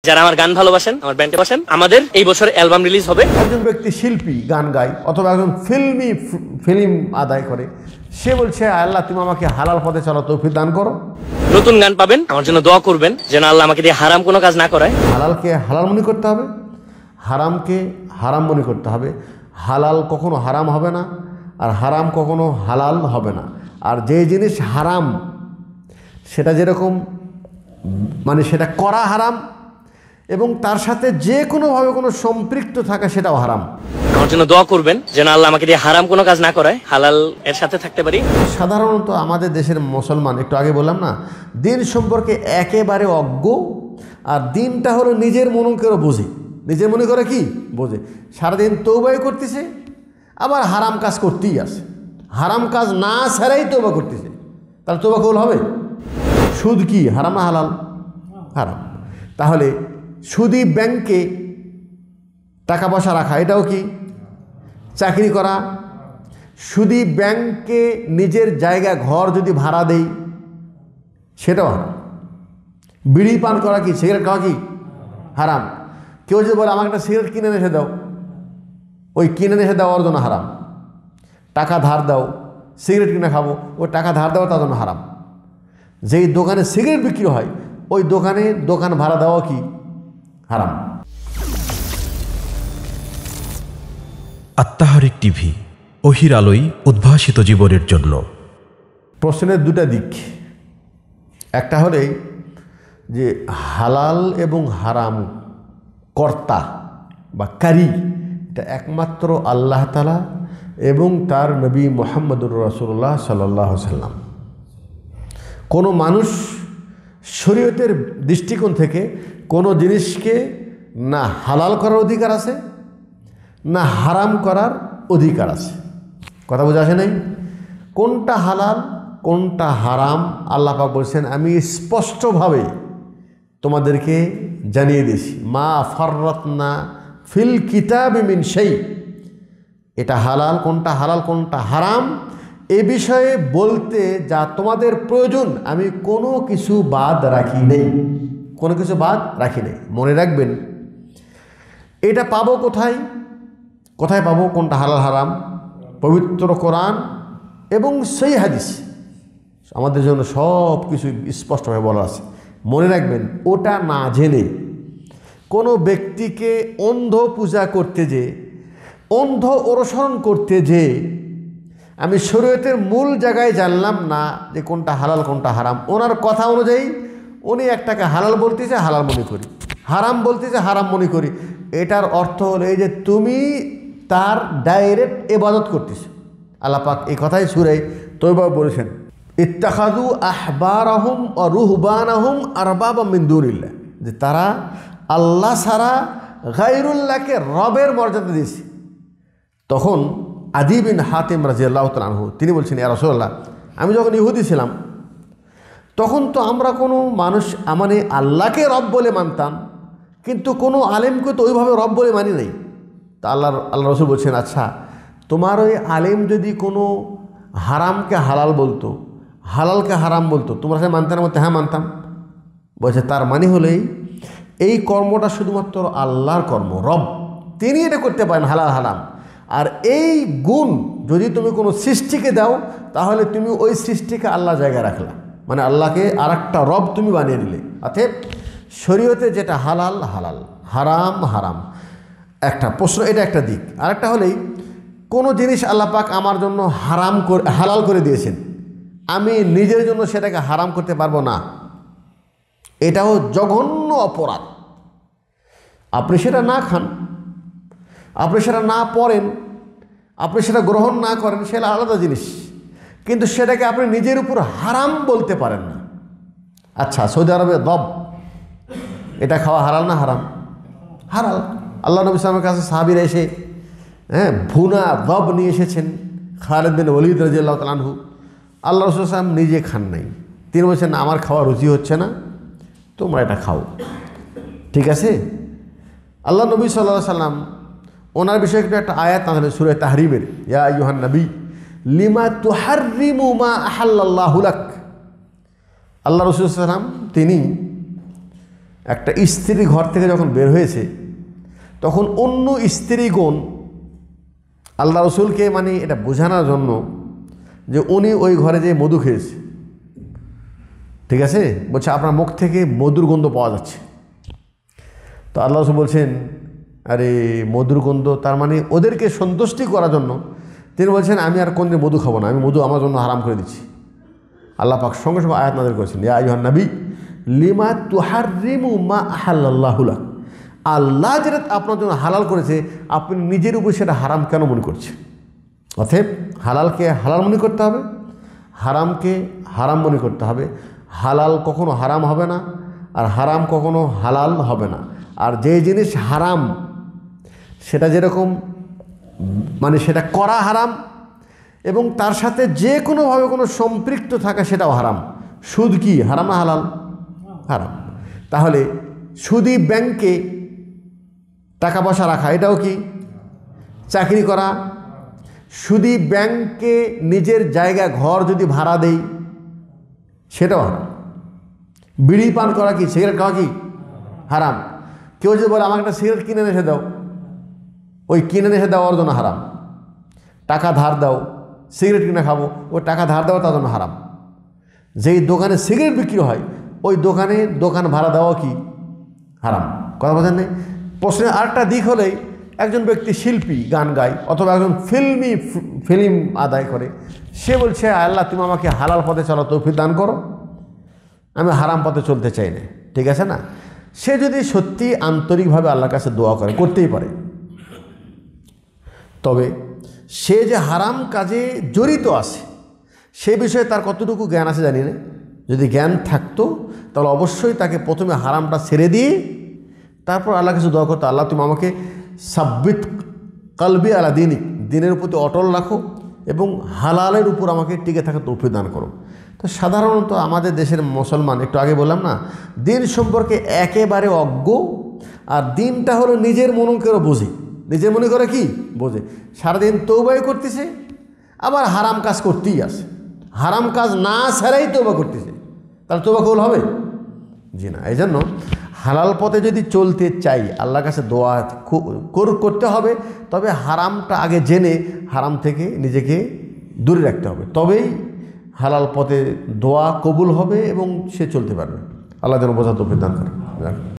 যারা আমার গান ভালোবাসেন, আমার ব্যান্ডে বাসেন, আমাদের এই বছর অ্যালবাম রিলিজ হবে। একজন ব্যক্তি শিল্পী গান গায় অথবা একজন ফিল্ম আদায় করে, সে বলছে আল্লাহ তুমি আমাকে হালাল পথে চলা তৌফিক দান করো। নতুন গান পাবেন, আমার জন্য দোয়া করবেন যেন আল্লাহ আমাকে দিয়ে হারাম কোনো কাজ না করায়। হালালকে হালাল মনে করতে হবে, হারামকে হারাম মনে করতে হবে। হালাল কখনো হারাম হবে না, আর হারাম কখনো হালাল হবে না। আর যে জিনিস হারাম সেটা যেরকম মানে সেটা করা হারাম, এবং তার সাথে যে কোনোভাবে কোনো সম্পৃক্ত থাকা সেটাও হারাম। আমার জন্য দোয়া করবেন যেন আল্লাহ আমাকে দিয়ে হারাম কোনো কাজ না করায়, হালাল এর সাথে থাকতে পারি। সাধারণত আমাদের দেশের মুসলমান, একটু আগে বললাম না, দিন সম্পর্কে একেবারে অজ্ঞ। আর দিনটা হলো নিজের মনে করে বোঝে, নিজের মনে করে কি বোঝে। সারাদিন তৌবাই করতেছে, আবার হারাম কাজ করতেই আসে, হারাম কাজ না ছাড়াই তৌবা করতেছে। তাহলে তৌবা কবুল হবে? সুদ কি হারাম না হালাল? হারাম। তাহলে সুদি ব্যাংকে টাকা পয়সা রাখা এটাও কি? চাকরি করা। সুদি ব্যাংকে নিজের জায়গা ঘর যদি ভাড়া দেই সেটাও হারাম। বিড়ি পান করা কি, সিগারেট খাওয়া কি হারাম। কেউ যদি বলে আমাকে একটা সিগারেট কিনে এসে দাও, ওই কিনে এসে দেওয়ার জন্য হারাম। টাকা ধার দাও, সিগারেট কিনে খাবো, ওই টাকা ধার দেওয়া তার জন্য হারাম। যেই দোকানে সিগারেট বিক্রি হয় ওই দোকানে দোকান ভাড়া দেওয়া কি হারাম। আত্মাহারিক টিভি, ওহির আলোয় উদ্ভাসিত জীবনের জন্য। প্রশ্নের দুটা দিক। একটা হলে যে হালাল এবং হারাম কর্তা বা কারি এটা একমাত্র আল্লাহ তাআলা এবং তার নবী মুহাম্মদুর রাসূলুল্লাহ সাল্লাল্লাহু আলাইহি সাল্লাম। কোনো মানুষ শরীয়তের দৃষ্টিকোণ থেকে কোনো জিনিসকে না হালাল করার অধিকার আছে না হারাম করার অধিকার আছে। কথা বোঝা আসে নাই? কোনটা হালাল কোনটা হারাম আল্লাহ পাক বলছেন আমি স্পষ্টভাবে তোমাদেরকে জানিয়ে দিয়েছি। মা ফাররাতনা ফিল কিতাবি মিন শাই। এটা হালাল কোনটা হালাল কোনটা হারাম এ বিষয়ে বলতে যা তোমাদের প্রয়োজন আমি কোনো কিছু বাদ রাখি নেই, কোনো কিছু বাদ রাখি নেই। মনে রাখবেন এটা পাবো কোথায়? কোথায় পাবো কোনটা হালাল হারাম? পবিত্র কোরআন এবং সেই হাদিস আমাদের জন্য সব কিছু স্পষ্টভাবে বলা আছে। মনে রাখবেন ওটা না জেনে কোনো ব্যক্তিকে অন্ধ পূজা করতে যে, অন্ধ অনুসরণ করতে যে আমি শরীয়তের মূল জায়গায় জানলাম না যে কোনটা হালাল কোনটা হারাম, ওনার কথা অনুযায়ী উনি একটাকে হালাল বলতেছে হালাল মনে করি, হারাম বলতেছে হারাম মনে করি। এটার অর্থ হলো এই যে তুমি তার ডাইরেক্ট ইবাদত করতেছো। আল্লাহ পাক এই কথাই সূরা তওবা বলেছেন ইত্তাখাযু আহবারাহুম ওয়া রুহবানাহুম আরবাবা মিন দুনিল্লাহ, যে তারা আল্লাহ ছাড়া গায়রুল্লাহকে রবের মর্যাদা দিয়েছে। তখন আদি বিন হাতিম রাদিয়াল্লাহু তাআলা আনহু তিনি বলছেন ইয়া রাসূলুল্লাহ আমি যখন ইহুদি ছিলাম তখন তো আমরা কোনো মানুষ মানে আল্লাহকে রব বলে মানতাম, কিন্তু কোনো আলেমকে তো ওইভাবে রব বলে মানি নাই। তা আল্লাহ রসুল বলছেন আচ্ছা তোমার ওই আলেম যদি কোনো হারামকে হালাল বলতো হালালকে হারাম বলতো তোমরা সে মানতে না? হ্যাঁ মানতাম। বলছে তার মানে হলেই এই কর্মটা শুধুমাত্র আল্লাহর কর্ম, রব তিনি এটা করতে পারেন হালাল হারাম। আর এই গুণ যদি তুমি কোনো সৃষ্টিকে দাও তাহলে তুমি ওই সৃষ্টিকে আল্লাহ জায়গায় রাখলা, মানে আল্লাহকে আর একটা রব তুমি বানিয়ে দিলে। অতএব শরীয়তে যেটা হালাল হালাল, হারাম হারাম। একটা প্রশ্ন, এটা একটা দিক। আর একটা হলেই কোনো জিনিস আল্লাহ পাক আমার জন্য হালাল করে দিয়েছেন, আমি নিজের জন্য সেটাকে হারাম করতে পারবো না, এটাও জঘন্য অপরাধ। আপনি সেটা না খান, আপনি সেটা না পড়েন, আপনি সেটা গ্রহণ না করেন, সেটা আলাদা জিনিস, কিন্তু সেটাকে আপনি নিজের উপর হারাম বলতে পারেন না। আচ্ছা সৌদি আরবে দব এটা খাওয়া হালাল না হারাম? হালাল। আল্লাহ নবী সাল্লাল্লাহু আলাইহি ওয়াসাল্লামের কাছে সাহাবীরা এসে ভুনা দব নিয়ে এসেছেন, খালিদ বিন ওয়ালিদ রাদিয়াল্লাহু তাআলা আনহু। আল্লাহ রাসূল সাল্লাল্লাহু আলাইহি ওয়াসাল্লাম নিজে খান নাই, তিনি বলছেন আমার খাওয়া রুচি হচ্ছে না, তোমরা এটা খাও, ঠিক আছে। আল্লাহ নবী সাল্লাল্লাহু আলাইহি ওয়াসাল্লাম ওনার বিষয়ে একটা আয়াত নাযিল সূরা তাহরিমের, ইয়া আইয়ুহান নবী লিমা তুহাররিমু মা আহাল্লাল্লাহু লাক। আল্লাহ রাসূল সাল্লাল্লাহু আলাইহি ওয়াসাল্লাম তিনি একটা স্ত্রী ঘর থেকে যখন বের হয়েছে তখন অন্য স্ত্রীগণ আল্লাহ রসুলকে মানে এটা বোঝানোর জন্য যে উনি ওই ঘরে যে মধু খেয়েছে, ঠিক আছে, বলছে আপনার মুখ থেকে মধুর গন্ধ পাওয়া যাচ্ছে। তো আল্লাহ রসুল বলছেন আরে মধুর গন্ধ, তার মানে ওদেরকে সন্তুষ্টি করার জন্য তিনি বলছেন আমি আর কোনদিন মধু খাবো না, আমি মধু আমার জন্য হারাম করে দিচ্ছি। আল্লাহ পাক সঙ্গে সঙ্গে আয়াত নাযিল করেছেন, ইয়া আইয়ুহান নবী লিমা তুহাররিমু মা আহাল্লাল্লাহু লাক, আল্লাহ যেটা আপনার জন্য হালাল করেছে আপনি নিজের উপর সেটা হারাম কেন মনে করছেন? অতএব হালালকে হালাল মনে করতে হবে, হারামকে হারাম মনে করতে হবে। হালাল কখনো হারাম হবে না, আর হারাম কখনো হালাল হবে না। আর যে জিনিস হারাম সেটা যেরকম মানে সেটা করা হারাম, এবং তার সাথে যে কোনোভাবে কোনো সম্পৃক্ত থাকা সেটাও হারাম। সুদ কি হারাম না হালাল? হারাম। তাহলে সুদি ব্যাংকে টাকা পয়সা রাখা এটাও কি? চাকরি করা, সুদি ব্যাংকে নিজের জায়গা ঘর যদি ভাড়া দেই সেটাও হারাম। বিড়ি পান করা কি, সিগারেট খাওয়া কি হারাম। কেউ যদি বলে আমাকে একটা সিগারেট কিনে এনে দাও, ওই কিনে এনে দেওয়ার জন্য হারাম। টাকা ধার দাও, সিগারেট কিনে খাবো, ওই টাকা ধার দেওয়া তার জন্য হারাম। যেই দোকানে সিগারেট বিক্রি হয় ওই দোকানে দোকান ভাড়া দেওয়া কি হারাম। কথা বোঝেন নেই? প্রশ্নের আরেকটা দিক হলেই একজন ব্যক্তি শিল্পী গান গায় অথবা একজন ফিল্ম আদায় করে, সে বলছে আল্লাহ তুমি আমাকে হালাল পথে চলার তৌফিক দান করো, আমি হারাম পথে চলতে চাই না। ঠিক আছে না? সে যদি সত্যি আন্তরিকভাবে আল্লাহর কাছে দোয়া করে, করতেই পারে, তবে সে যে হারাম কাজে জড়িত আছে সে বিষয়ে তার কতটুকু জ্ঞান আছে জানি না। যদি জ্ঞান থাকতো তাহলে অবশ্যই তাকে প্রথমে হারামটা ছেড়ে দিয়ে তারপর আল্লাহর কাছে দোয়া করতো, আল্লাহ তুমি আমাকে সাব্বিত কলবি আলা দিনিক, দিনের প্রতি অটল রাখো এবং হালালের উপর আমাকে টিকে থাকার তৌফিক দান করো। তো সাধারণত আমাদের দেশের মুসলমান, একটু আগে বললাম না, দিন সম্পর্কে একেবারে অজ্ঞ, আর দিনটা হলো নিজের মনে করে বোঝে, নিজের মনে করে কি বোঝে, সারাদিন তৌবাই করতেছে, আবার হারাম কাজ করতেই আসে, হারাম কাজ না ছাড়াই তৌবা করতেছে, তাহলে তৌবা কবুল হবে? জি না। এই জন্য হালাল পথে যদি চলতে চাই আল্লাহর কাছে দোয়া করতে হবে, তবে হারামটা আগে জেনে হারাম থেকে নিজেকে দূরে রাখতে হবে, তবেই হালাল পথে দোয়া কবুল হবে এবং সে চলতে পারবে। আল্লাহ যেন বোঝা তৌফিক দান করে।